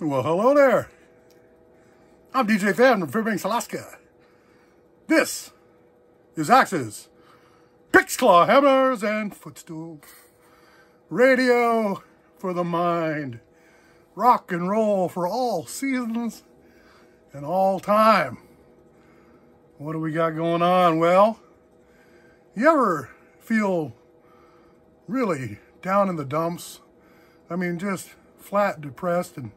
Well, hello there. I'm DJ Fan from Fairbanks, Alaska. This is Axes, Picks, Claw, Hammers, and Footstool. Radio for the mind. Rock and roll for all seasons and all time. What do we got going on? Well, you ever feel really down in the dumps? I mean, just flat, depressed, and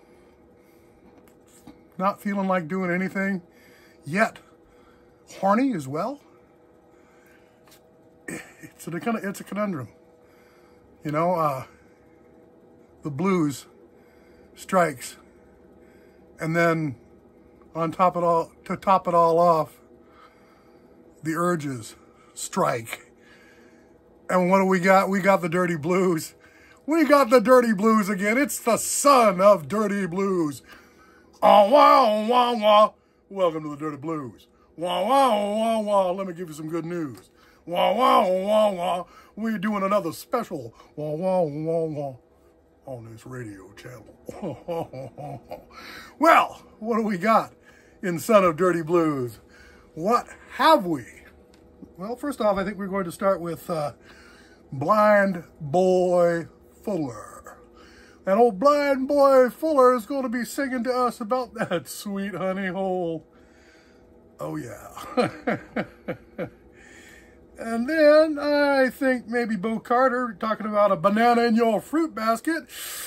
not feeling like doing anything, yet horny as well? It's a conundrum. You know, the blues strikes, and then to top it all off, the urges strike. And what do we got? We got the dirty blues. We got the dirty blues again. It's the son of dirty blues. Oh, wah, wah, wah. Welcome to the dirty blues. Wah, wah, wah, wah. Let me give you some good news. Wah, wah, wah, wah. We're doing another special wah, wah, wah, wah on this radio channel. Well, what do we got in Son of Dirty Blues? What have we? Well, first off, I think we're going to start with Blind Boy Fuller. And old Blind Boy Fuller is going to be singing to us about that sweet honey hole. Oh, yeah. And then I think maybe Bo Carter talking about a banana in your fruit basket.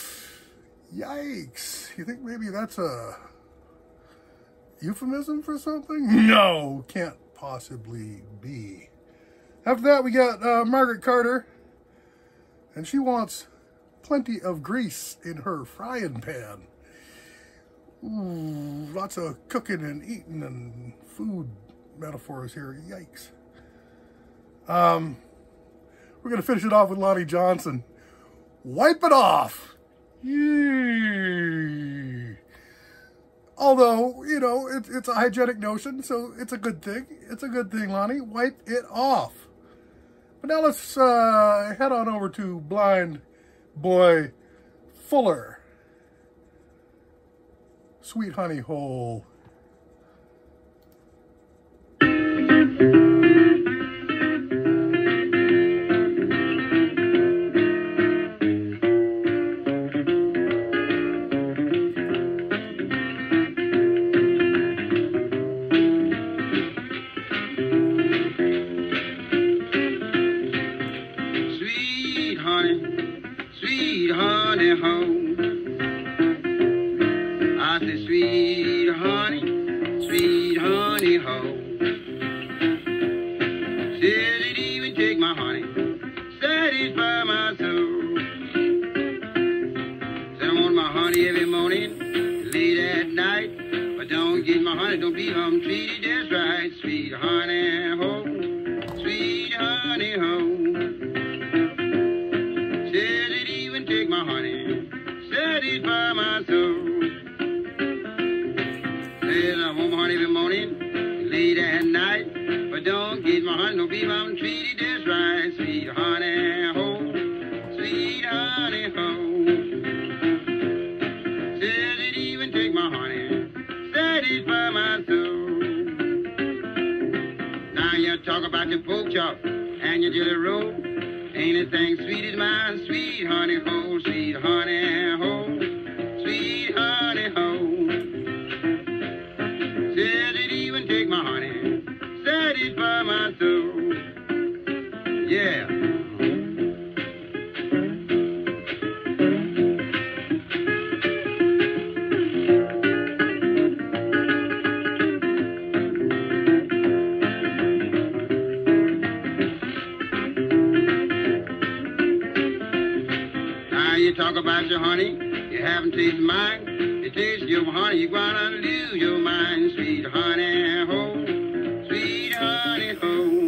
Yikes. You think maybe that's a euphemism for something? No, can't possibly be. After that, we got Margaret Carter. And she wants plenty of grease in her frying pan. Ooh, lots of cooking and eating and food metaphors here. Yikes. We're going to finish it off with Lonnie Johnson. Wipe it off. Yee. Although, you know, it's a hygienic notion, so it's a good thing. It's a good thing, Lonnie. Wipe it off. But now let's head on over to Blind Boy Fuller. Sweet honey hole. Sweet honey hole. I say sweet honey hole. Said it even take my honey, satisfy my soul. Said I want my honey every morning, late at night. But don't get my honey, don't be treated just right. Sweet honey hole, sweet honey hole. Take my honey, satisfy my soul. Said I want my honey every morning, late at night. But don't get my honey, don't be treated just right. Sweet honey hole, sweet honey hole. Said it even take my honey, satisfy my soul. Now you talk about your pork chop and your jelly roll. Anything sweet as my sweet honey hole, sweet honey hole, sweet honey hole. Said it even take my honey, satisfy my soul. Yeah. You talk about your honey, you haven't tasted mine. You taste your honey, you're gonna lose your mind. Sweet honey hole, sweet honey hole.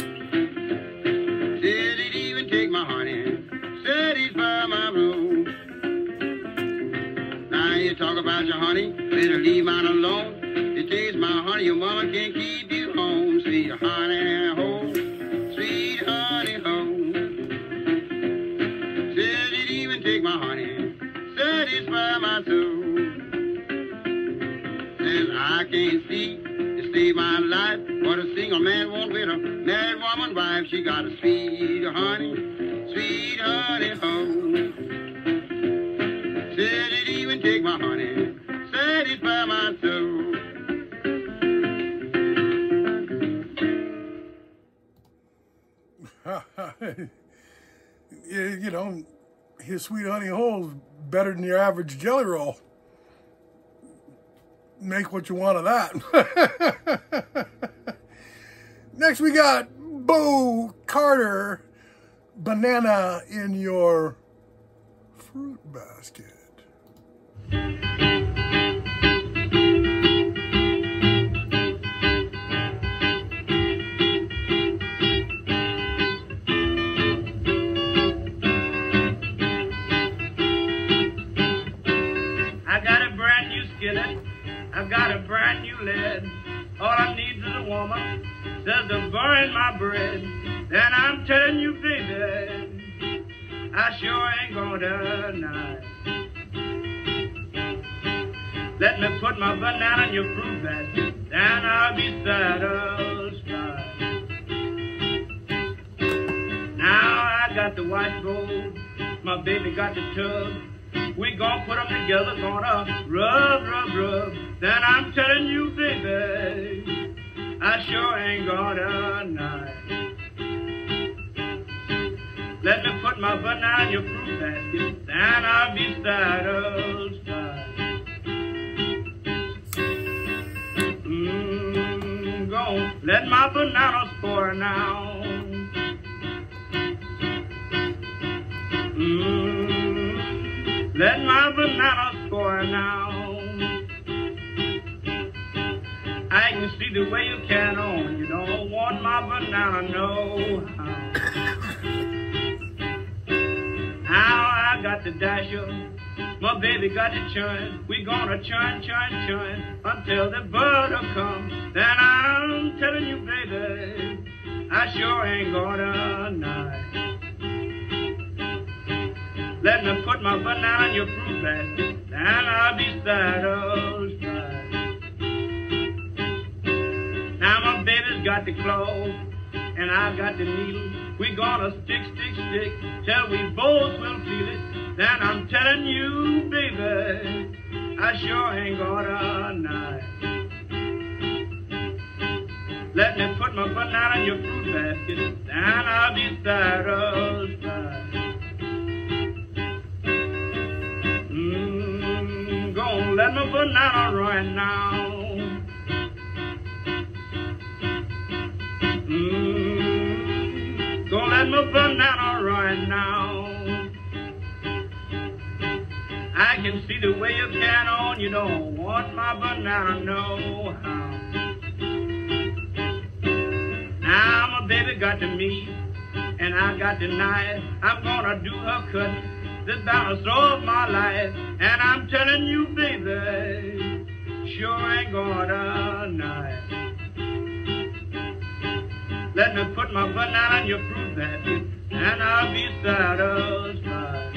Said it even take my honey, satisfy my roll. Now you talk about your honey, better leave mine alone. You taste my honey, your mama can't keep you home. Sweet honey hole, sweet honey hole. Said it even take my honey, satisfy my soul. can't see to save my life. What a single man won't with a married woman wife. She got a sweet honey home. Said it even take my honey, satisfy my soul. You know, his sweet honey hole is better than your average jelly roll. Make what you want of that. Next we got Bo Carter, banana in your fruit basket. I've got a brand new lid. All I need is a woman says to burn my bread. Then I'm telling you, baby, I sure ain't gonna deny. Let me put my banana in your fruit basket, then I'll be satisfied. Now I got the white gold, my baby got the tub. We gon' put them together, gonna rub. Then I'm telling you, baby, I sure ain't gonna deny. Let me put my banana in your fruit basket, then I'll be satisfied. Go let my banana spoil now. Let my banana spoil now. I can see the way you can on. You don't want my banana, no how. Now I got the dasher, my baby got the churn. We gonna churn until the butter comes. Then I'm telling you, baby, I sure ain't gonna deny. Let me put my banana in your fruit basket, then I'll be satisfied. Now my baby's got the claw, and I got the needle. We gonna stick, till we both will feel it. Then I'm telling you, baby, I sure ain't gonna deny. Let me put my banana in your fruit basket, then I'll be satisfied. Let my banana run now. Don't let my banana run now. I can see the way you can on. You don't want my banana, no how. Now my baby got the meat, and I got the knife. I'm gonna do her cutting. This balance of my life, and I'm telling you, baby, sure ain't gonna deny. Let me put my banana in your fruit basket, and I'll be satisfied.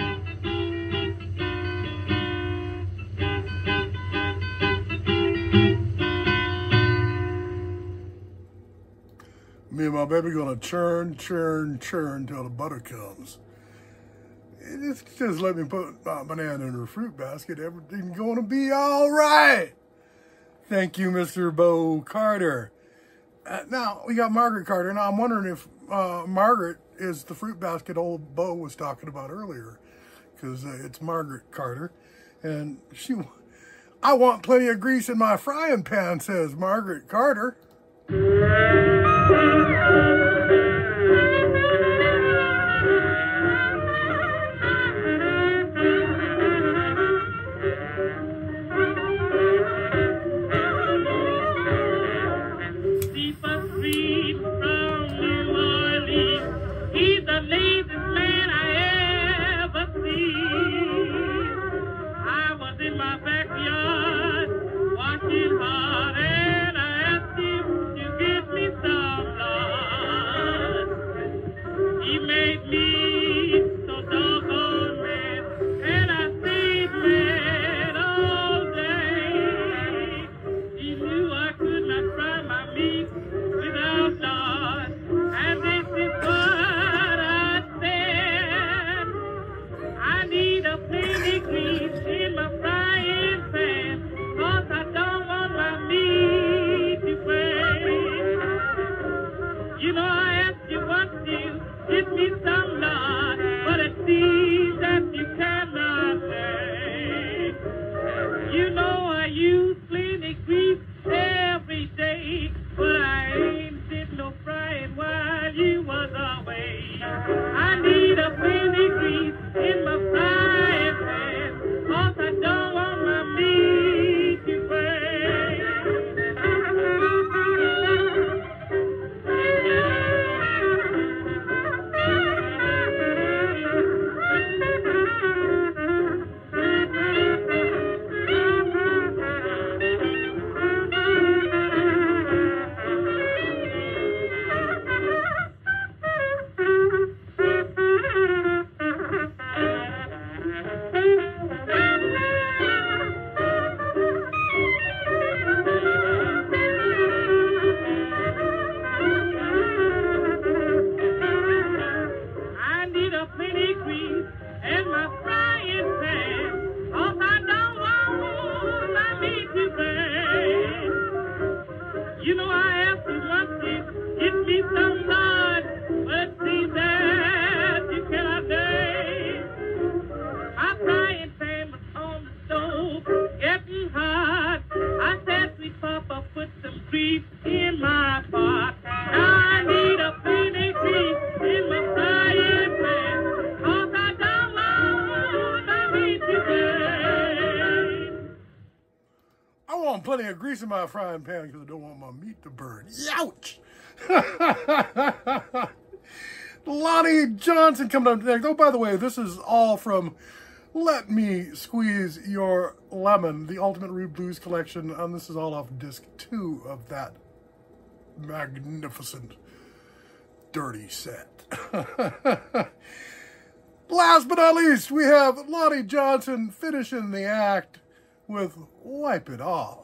Me and my baby gonna churn till the butter comes. Just let me put my banana in her fruit basket. Everything's gonna be all right. Thank you, Mr. Bo Carter. Now, we got Margaret Carter. Now, I'm wondering if Margaret is the fruit basket old Bo was talking about earlier. Because it's Margaret Carter. And I want plenty of grease in my frying pan, says Margaret Carter. And I asked him to get me some love. but I ain't did no frying while you was away. I need a penny grease in my frying pan, 'cause I don't want my meat to burn. You know I asked you once to get me some blood, but it seems that you cannot do. My frying pan was on the stove, getting hot. I said, sweet papa, put some grease in my pot. Now I need a penny grease in my frying pan, 'cause I don't want my meat to burn. I want plenty of grease in my frying pan because I don't want my meat to burn. Youch! Lonnie Johnson coming up next. Oh, by the way, this is all from Let Me Squeeze Your Lemon, the Ultimate Rude Blues collection. And this is all off disc 2 of that magnificent, dirty set. Last but not least, we have Lonnie Johnson finishing the act with Wipe It Off.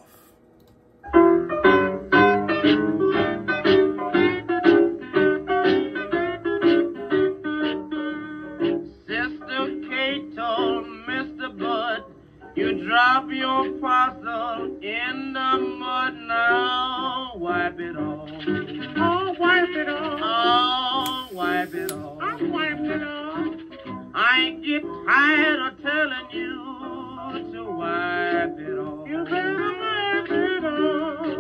Sister Kate told Mr. Bud, you drop your parcel in the mud now. Wipe it off. Oh, wipe it off. Oh, wipe it off. Oh, wipe it off. I get tired of telling you to wipe it off. You better wipe it off.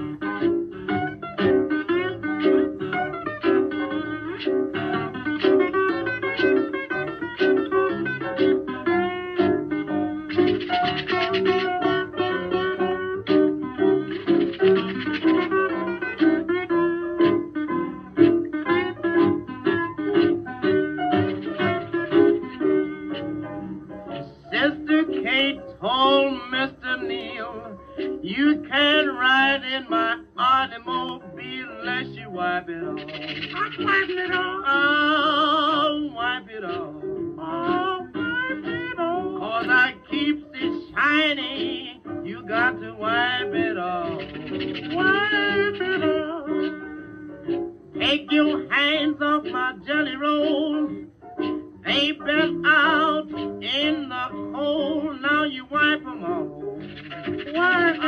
Sister Kate told Mr. Neal, you can't ride in my automobile unless you wipe it off. I'm wiping it off. Oh, wipe it off. Oh, wipe it off. 'Cause I keeps it shiny. You got to wipe it off. Wipe it off. Take your hands off my jelly rolls. They been out in the cold, now you wipe them off. Wipe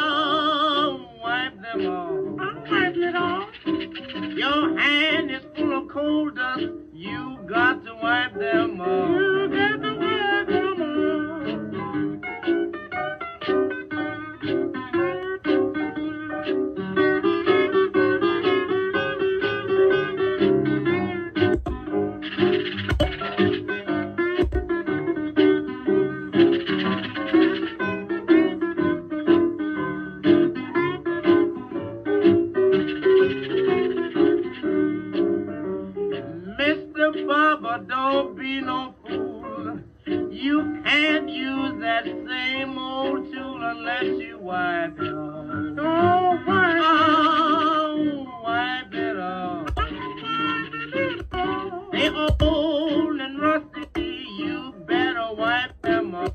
them off. I'm wiping it off. Your hand is full of coal dust, you got to wipe them off. You got to wipe them off. Baba, don't be no fool. You can't use that same old tool unless you wipe it off. Oh, wipe it off. They old and rusty, you better wipe them off.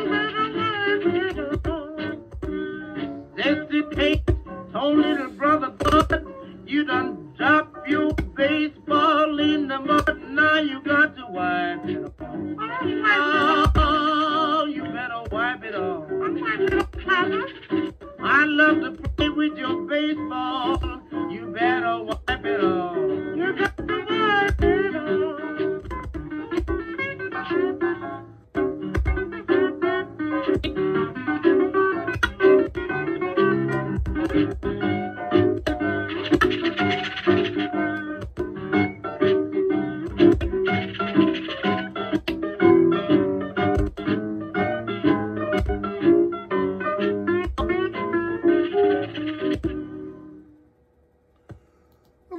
Sister Kate told little brother Bud, you done drop your baseball in the mud, now you got to wipe it off. Oh, you better wipe it off. I love to play with your baseball, you better wipe it off. You got to wipe it off.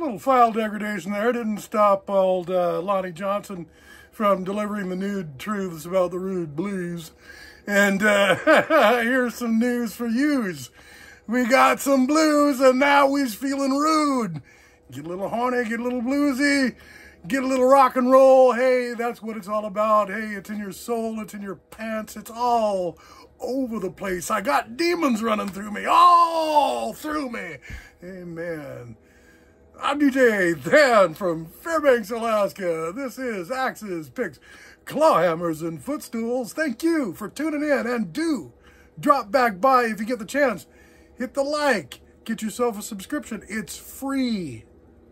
little file degradation there didn't stop old Lonnie Johnson from delivering the nude truths about the rude blues. And here's some news for yous. We got some blues, and now we's feeling rude. Get a little horny, get a little bluesy, get a little rock and roll. Hey, that's what it's all about. Hey, it's in your soul, it's in your pants, it's all over the place. I got demons running through me, all through me. Amen. I'm DJ Dan from Fairbanks, Alaska. This is Axes, Picks, Clawhammers, and Footstools. Thank you for tuning in, and do drop back by if you get the chance. Hit the like. Get yourself a subscription. It's free.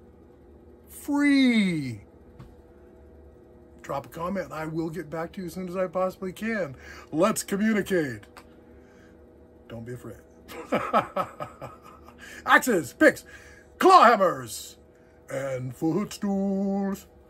Free. Drop a comment. I will get back to you as soon as I possibly can. Let's communicate. Don't be afraid. Axes, picks, clawhammers, and footstools.